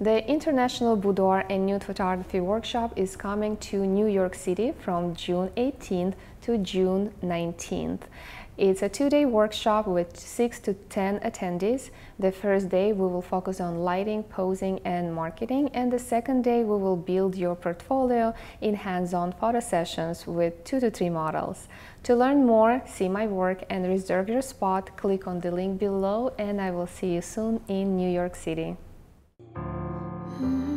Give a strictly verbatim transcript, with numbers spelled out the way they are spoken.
The International Boudoir and Nude Photography Workshop is coming to New York City from June eighteenth to June nineteenth. It's a two-day workshop with six to ten attendees. The first day we will focus on lighting, posing, and marketing, and the second day we will build your portfolio in hands-on photo sessions with two to three models. To learn more, see my work, and reserve your spot, click on the link below, and I will see you soon in New York City. Mm-hmm.